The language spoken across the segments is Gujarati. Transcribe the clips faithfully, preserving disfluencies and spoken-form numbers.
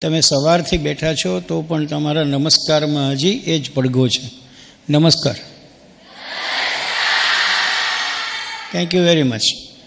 તમે સવારથી બેઠા છો તો પણ તમારા નમસ્કારમાં હજી એ જ પડઘો છે. નમસ્કાર. Thank you very much.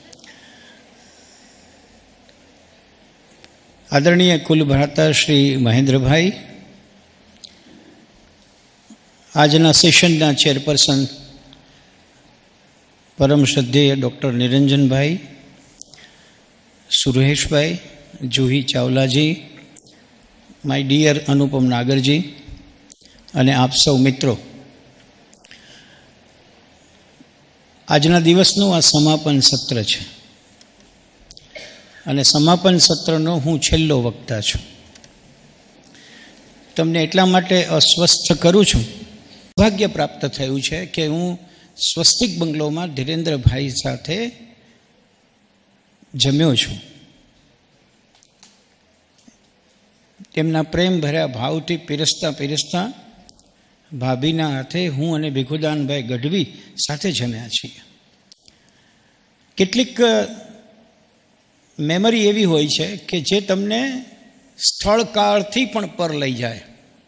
આદરણીય કુલભ્રાતા શ્રી મહેન્દ્રભાઈ, આજના સેશનના ચેરપર્સન પરમ શ્રદ્ધેય doctor Niranjanbhai, Sureshbhai, Juhi Chawla ji, my dear Anupam Nagar ji અને આપ સૌ મિત્રો, આજના દિવસનું આ સમાપન સત્ર છે અને સમાપન સત્રનો હું છેલ્લો વક્તા છું. તમને એટલા માટે અસ્વસ્થ કરું છું. ભાગ્ય પ્રાપ્ત થયું છે કે હું સ્વસ્તિક બંગલોમાં ધીરેન્દ્રભાઈ સાથે જમ્યો છું. તેમના પ્રેમ ભર્યા ભાવથી પીરસતા પીરસતા ભાભીના હાથે હું અને ભીખુદાનભાઈ ગઢવી સાથે જમ્યા છીએ. કેટલીક મેમરી એવી હોય છે કે જે તમને સ્થળ કાળથી પણ પર લઈ જાય.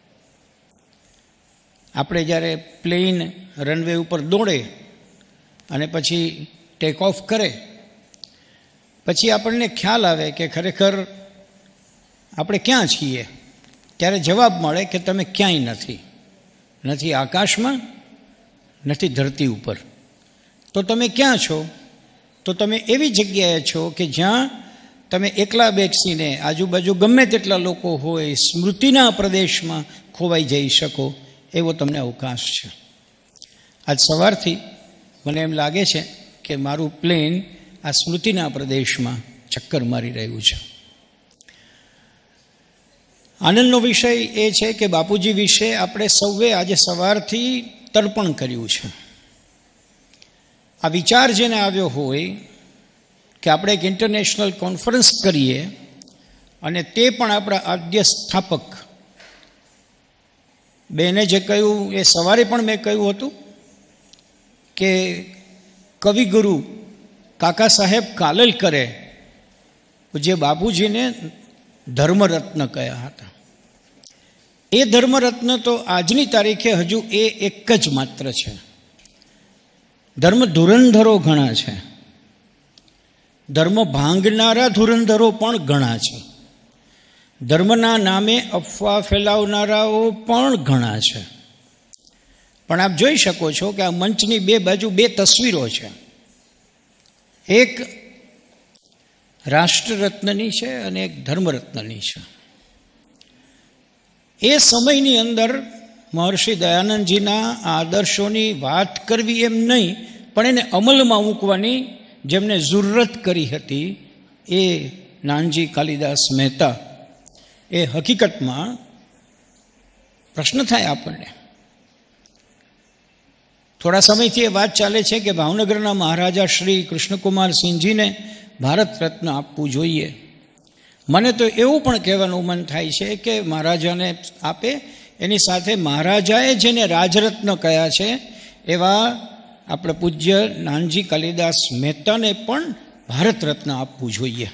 આપણે જ્યારે પ્લેન રનવે ઉપર દોડે અને પછી ટેક ઓફ કરે પછી આપણને ખ્યાલ આવે કે ખરેખર આપણે ક્યાં છીએ, ત્યારે જવાબ મળે કે તમે ક્યાંય નથી, નથી આકાશમાં, નથી ધરતી ઉપર. તો તમે ક્યાં છો? તો તમે એવી જગ્યાએ છો કે જ્યાં તમે એકલા બેસીને આજુબાજુ ગમે તેટલા લોકો હોય સ્મૃતિના પ્રદેશમાં ખોવાઈ જઈ શકો એવો તમને અવકાશ છે. આજ સવારથી મને એમ લાગે છે કે મારું પ્લેન આ સ્મૃતિના પ્રદેશમાં ચક્કર મારી રહ્યું છે. આનંદનો વિષય એ છે કે બાપુજી વિશે આપણે સૌએ આજે સવારથી તર્પણ કર્યું છે. આ વિચાર જેને આવ્યો હોય કે આપણે એક ઇન્ટરનેશનલ કોન્ફરન્સ કરીએ અને તે પણ આપણા આદ્ય સ્થાપક બેને જે કહ્યું એ સવારે પણ મેં કહ્યું હતું કે કવિગુરુ કાકા સાહેબ કાલેલકરે જે બાપુજીને ધર્મરત્ન કહ્યા હતા. એ ધર્મરત્ન તો આજની તારીખે હજુ એ એક જ માત્ર છે. ધર્મ ધુરંધરો ઘણા છે, ધર્મ ભાંગનારા ધુરંધરો પણ ઘણા છે, ધર્મના નામે અફવા ફેલાવનારાઓ પણ ઘણા છે. પણ આપ જોઈ શકો છો કે આ મંચની બે બાજુ બે તસવીરો છે. એક રાષ્ટ્રરત્નની છે અને એક ધર્મરત્નની છે. એ સમયની અંદર મહર્ષિ દયાનંદજીના આદર્શોની વાત કરવી એમ નહીં, પણ એને અમલમાં મૂકવાની જેમને જરૂરત કરી હતી એ નાનજી કાલિદાસ મહેતા. એ હકીકતમાં પ્રશ્ન થાય આપણને. થોડા સમયથી એ વાત ચાલે છે કે ભાવનગરના મહારાજા શ્રી કૃષ્ણકુમાર સિંહજીને ભારત રત્ન આપવું જોઈએ. મને તો એવું પણ કહેવાનું મન થાય છે કે મહારાજાને આપે, એની સાથે મહારાજાએ જેને રાજરત્ન કહ્યા છે એવા આપણે પૂજ્ય નાનજી કાલિદાસ મહેતાને પણ ભારત રત્ન આપવું જોઈએ.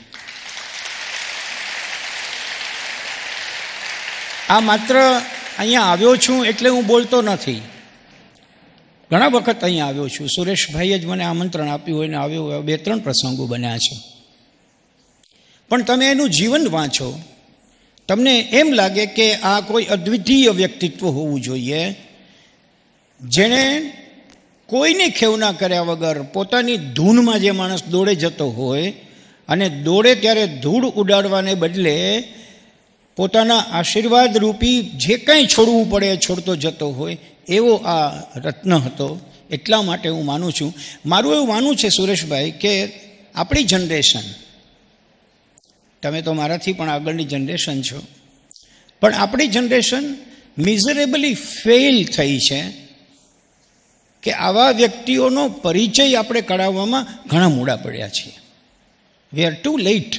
આ માત્ર અહીંયા આવ્યો છું એટલે હું બોલતો નથી. ઘણા વખત અહીંયા આવ્યો છું. સુરેશભાઈએ જ મને આમંત્રણ આપ્યું હોય ને આવ્યો હોય, બે ત્રણ પ્રસંગો બન્યા છે. પણ તમે એનું જીવન વાંચો, તમને એમ લાગે કે આ કોઈ અદ્વિતીય વ્યક્તિત્વ હોવું જોઈએ જેણે કોઈને ખેવના કર્યા વગર પોતાની ધૂનમાં જે માણસ દોડે જતો હોય અને દોડે ત્યારે ધૂળ ઉડાડવાને બદલે પોતાના આશીર્વાદ રૂપી જે કંઈ છોડવું પડે એ છોડતો જતો હોય એવો આ રત્ન હતો. એટલા માટે હું માનું છું, મારું એવું માનવું છે સુરેશભાઈ કે આપણી જનરેશન, તમે તો મારાથી પણ આગળની જનરેશન છો, પણ આપણી જનરેશન મિઝરેબલી ફેલ થઈ છે કે આવા વ્યક્તિઓનો પરિચય આપણે કરાવવામાં ઘણા મોડા પડ્યા છીએ. We are too late.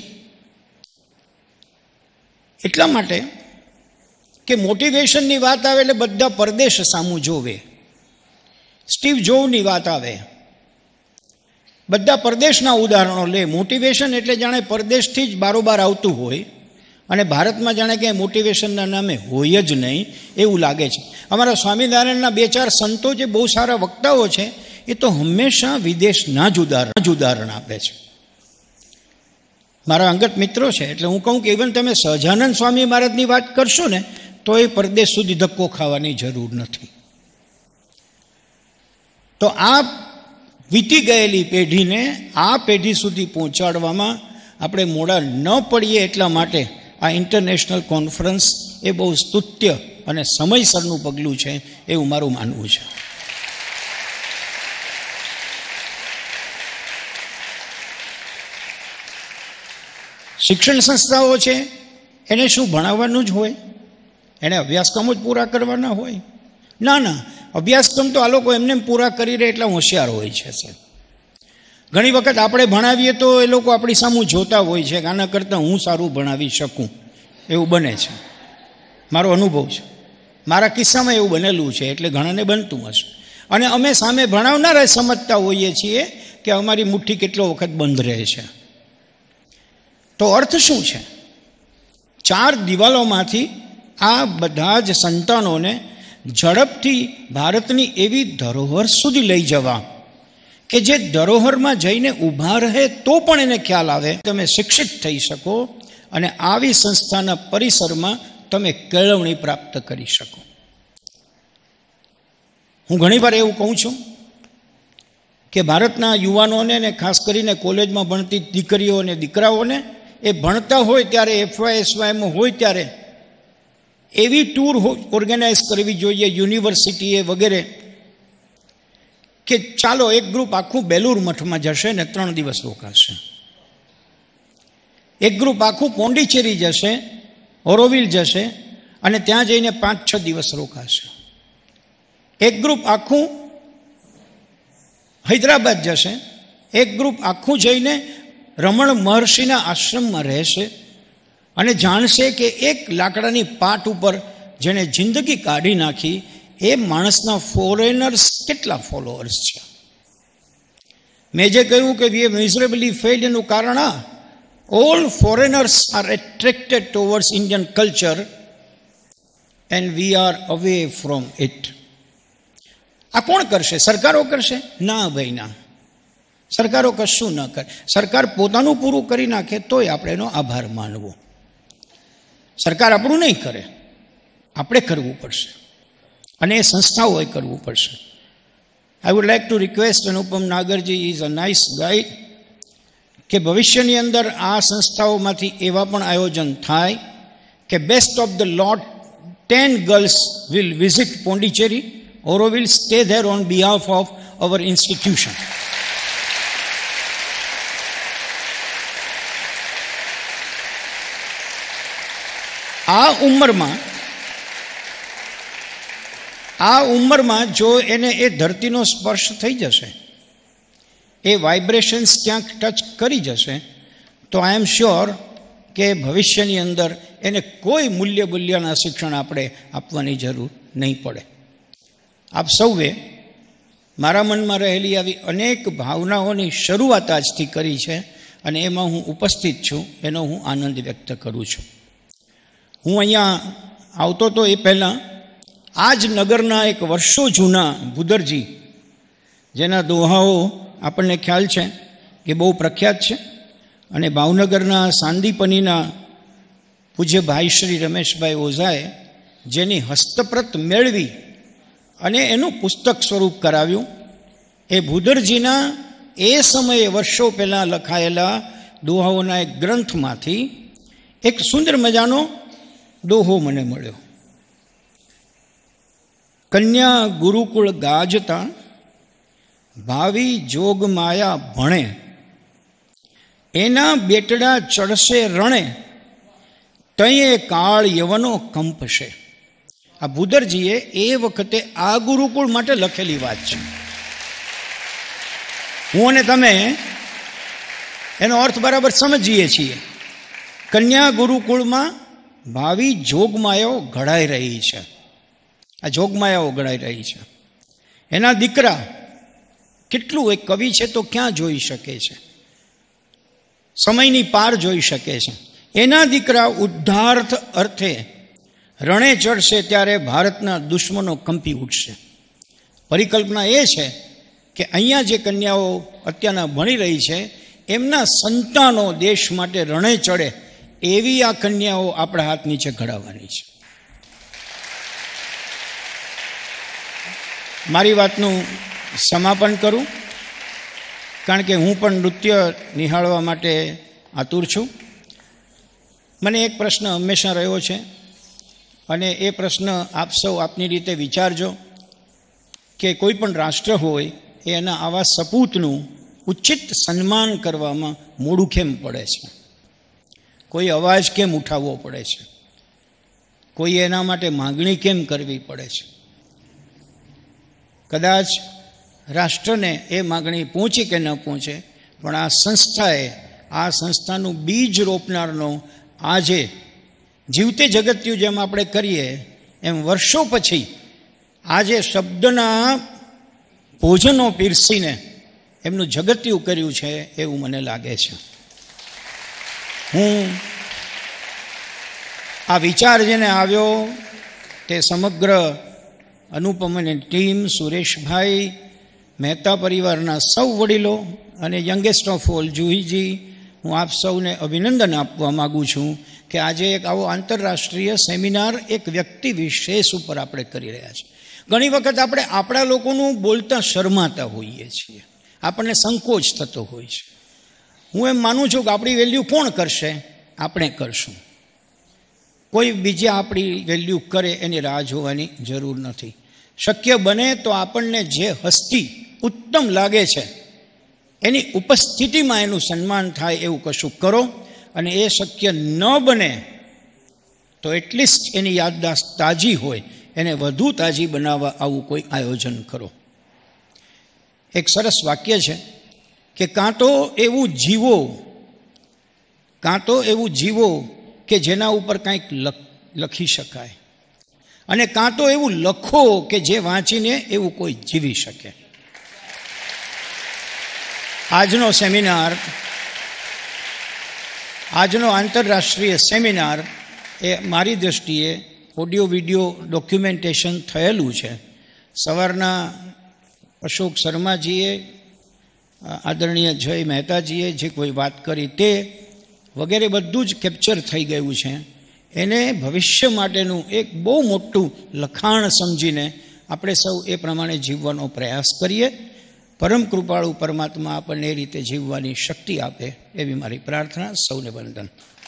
એટલા માટે કે મોટિવેશનની વાત આવે એટલે બધા પરદેશ સામું જોવે. સ્ટીવ જોબની વાત આવે, બધા પરદેશના ઉદાહરણો લે. મોટિવેશન એટલે જાણે પરદેશથી જ બારોબાર આવતું હોય અને ભારતમાં જાણે કે મોટિવેશનના નામે હોય જ નહીં એવું લાગે છે. અમારા સ્વામિનારાયણના બે ચાર સંતો જે બહુ સારા વક્તાઓ છે એ તો હંમેશા વિદેશના જ ઉદાહરણ જ ઉદાહરણ આપે છે. મારા અંગત મિત્રો છે એટલે હું કહું કે ઇવન તમે સહજાનંદ સ્વામી મહારાજની વાત કરશો ને તો એ પરદેશ સુધી ધક્કો ખાવાની જરૂર નથી. તો આ વીતી ગયેલી પેઢીને આ પેઢી સુધી પહોંચાડવામાં આપણે મોડા ન પડીએ એટલા માટે આ ઇન્ટરનેશનલ કોન્ફરન્સ એ બહુ સ્તુત્ય અને સમયસરનું પગલું છે એવું મારું માનવું છે. શિક્ષણ સંસ્થાઓ છે એને શું ભણાવવાનું જ હોય? એને અભ્યાસક્રમો જ પૂરા કરવાના હોય? ના ના, અભ્યાસક્રમ તો આ લોકો એમને પૂરા કરી રહે એટલા હોશિયાર હોય છે. સાહેબ, ઘણી વખત આપણે ભણાવીએ તો એ લોકો આપણી સામે જોતા હોય છે કે આના કરતાં હું સારું ભણાવી શકું, એવું બને છે. મારો અનુભવ છે, મારા કિસ્સામાં એવું બનેલું છે, એટલે ઘણાને બનતું હશે. અને અમે સામે ભણાવનારા સમજતા હોઈએ છીએ કે અમારી મુઠ્ઠી કેટલો વખત બંધ રહે છે. તો અર્થ શું છે? ચાર દિવાલોમાંથી આ બધા જ સંતાનોને ઝડપથી ભારતની એવી ધરોહર સુધી લઈ જવા કે જે ધરોહરમાં જઈને ઊભા રહે તો પણ એને ખ્યાલ આવે તમે શિક્ષિત થઈ શકો અને આવી સંસ્થાના પરિસરમાં તમે કેળવણી પ્રાપ્ત કરી શકો. હું ઘણીવાર એવું કહું છું કે ભારતના યુવાનોને ને ખાસ કરીને કોલેજમાં ભણતી દીકરીઓ અને દીકરાઓને એ ભણતા હોય ત્યારે એફવાય એસવાયમાં હોય ત્યારે એવી ટૂર ઓર્ગેનાઇઝ કરવી જોઈએ યુનિવર્સિટીએ વગેરે કે ચાલો એક ગ્રુપ આખું બેલુર મઠમાં જશે ને ત્રણ દિવસ રોકાશે, એક ગ્રુપ આખું પોંડિચેરી જશે, ઓરોવિલ જશે અને ત્યાં જઈને પાંચ છ દિવસ રોકાશે, એક ગ્રુપ આખું હૈદરાબાદ જશે, એક ગ્રુપ આખું જઈને રમણ મહર્ષિના આશ્રમમાં રહેશે અને જાણશે કે એક લાકડાની પાટ ઉપર જેણે જિંદગી કાઢી નાખી એ માણસના ફોરેનર્સ કેટલા ફોલોઅર્સ છે. મેં જે કહ્યું કે વી હેવ મિઝરેબલી ફેલ્ડ એનું કારણ આ all foreigners are attracted towards Indian culture and we are away from it. આ કોણ કરશે? સરકારો કરશે? ના ભાઈ ના, સરકારો કશું ન કરે. સરકાર પોતાનું પૂરું કરી નાખે તોય આપણે એનો આભાર માનવો. સરકાર આપણું નહીં કરે, આપણે કરવું પડશે અને એ સંસ્થાઓએ કરવું પડશે. I would like to request Anupam Nagar ji is a nice guide કે ભવિષ્યની અંદર આ સંસ્થાઓમાંથી એવા પણ આયોજન થાય કે best of the lot ten girls will visit Pondicherry or will stay there on behalf of our institution. આ ઉંમરમાં આ ઉંમરમાં જો એને એ ધરતીનો સ્પર્શ થઈ જશે, એ વાઇબ્રેશન્સ ક્યાંક ટચ કરી જશે તો આઈ એમ શ્યોર કે ભવિષ્યની અંદર એને કોઈ મૂલ્ય મૂલ્યના શિક્ષણ આપણે આપવાની જરૂર નહીં પડે. આપ સૌએ મારા મનમાં રહેલી આવી અનેક ભાવનાઓની શરૂઆત આજથી કરી છે અને એમાં હું ઉપસ્થિત છું, એનો હું આનંદ વ્યક્ત કરું છું. હું અહીંયા આવતો તો એ પહેલાં આ જ નગરના એક વર્ષો જૂના ભૂદરજી, જેના દોહાઓ આપણને ખ્યાલ છે કે બહુ પ્રખ્યાત છે, અને ભાવનગરના સાંદીપનીના પૂજ્ય ભાઈ શ્રી રમેશભાઈ ઓઝાએ જેની હસ્તપ્રત મેળવી અને એનું પુસ્તક સ્વરૂપ કરાવ્યું, એ ભૂદરજીના એ સમયે વર્ષો પહેલાં લખાયેલા દોહાઓના એક ગ્રંથમાંથી એક સુંદર મજાનો દોહો મને મળ્યો. કન્યા ગુરુકુળ ગાજતા ભાવિ જોગ માયા ભણે, એના બેટડા ચડશે રણે, તયે કાળ યવનો કંપશે. આ ભૂદરજીએ એ વખતે આ ગુરુકુળ માટે લખેલી વાત છે. હું અને તમે એનો અર્થ બરાબર સમજીએ છીએ. કન્યા ગુરુકુળમાં ભાવિ જોગમાયાઓ ઘડાઈ રહી છે. આ જોગમાયાઓ ઘડાઈ રહી છે. એના દીકરા કેટલું એક કવિ છે તો ક્યાં જોઈ શકે છે, સમયની પાર જોઈ શકે છે. એના દીકરા ઉદ્ધાર્થ અર્થે રણે ચડશે ત્યારે ભારતના દુશ્મનો કંપી ઉઠશે. પરિકલ્પના એ છે કે અહીંયા જે કન્યાઓ અત્યારના ભણી રહી છે એમના સંતાનો દેશ માટે રણે ચડે એવી આ કન્યાઓ આપણા હાથ નીચે ઘડાવવાની છે. મારી વાતનું સમાપન કરું, કારણ કે હું પણ નૃત્ય નિહાળવા માટે આતુર છું. મને એક પ્રશ્ન હંમેશા રહ્યો છે અને એ પ્રશ્ન આપ સૌ આપની રીતે વિચારજો કે કોઈ પણ રાષ્ટ્ર હોય એ એના આવા સપૂતનું ઉચિત સન્માન કરવામાં મોડું કેમ પડે છે? કોઈ અવાજ કેમ ઉઠાવવો પડે છે? કોઈ એના માટે માગણી કેમ કરવી પડે છે? કદાચ રાષ્ટ્રને એ માગણી પહોંચી કે ન પહોંચે, પણ આ સંસ્થાએ, આ સંસ્થાનું બીજ રોપનારનો આજે જીવતે જગત્યું જેમ આપણે કરીએ એમ વર્ષો પછી આજે શબ્દના ભોજનો પીરસીને એમનું જગત્યું કર્યું છે એવું મને લાગે છે. હું આ વિચાર જેને આવ્યો તે સમગ્ર અનુપમની ટીમ, સુરેશભાઈ, મહેતા પરિવારના સૌ વડીલો અને યંગેસ્ટ ઓફ ઓલ જુહીજી, હું આપ સૌને અભિનંદન આપવા માગું છું કે આજે એક આવો આંતરરાષ્ટ્રીય સેમિનાર એક વ્યક્તિ વિશેષ ઉપર આપણે કરી રહ્યા છીએ. ઘણી વખત આપણે આપણા લોકોનું બોલતા શરમાતા હોઈએ છીએ, આપણને સંકોચ થતો હોય છે. હું એમ માનું છું કે આપણી વેલ્યુ કોણ કરશે? આપણે કરશું. કોઈ બીજા આપણી વેલ્યુ કરે એની રાહ જોવાની જરૂર નથી. શક્ય બને તો આપણને જે હસ્તી ઉત્તમ લાગે છે એની ઉપસ્થિતિમાં એનું સન્માન થાય એવું કશું કરો, અને એ શક્ય ન બને તો એટલીસ્ટ એની યાદદાસ્ત તાજી હોય એને વધુ તાજી બનાવવા આવું કોઈ આયોજન કરો. એક સરસ વાક્ય છે કે કાં તો એવું જીવો, કાં તો એવું જીવો કે જેના ઉપર કંઈક લખી શકાય, અને કાં તો એવું લખો કે જે વાંચીને એવું કોઈ જીવી શકે. આજનો સેમિનાર, આજનો આંતરરાષ્ટ્રીય સેમિનાર એ મારી દૃષ્ટિએ ઓડિયો વિડિયો ડોક્યુમેન્ટેશન થયેલું છે. સવારના અશોક શર્માજીએ, આદરણીય જય મહેતાજીએ જે કોઈ વાત કરી તે વગેરે બધું જ કેપ્ચર થઈ ગયું છે. એને ભવિષ્ય માટેનું એક બહુ મોટું લખાણ સમજીને આપણે સૌ એ પ્રમાણે જીવવાનો પ્રયાસ કરીએ. પરમ કૃપાળુ પરમાત્મા આપણને એ રીતે જીવવાની શક્તિ આપે એવી મારી પ્રાર્થના. સૌને વંદન.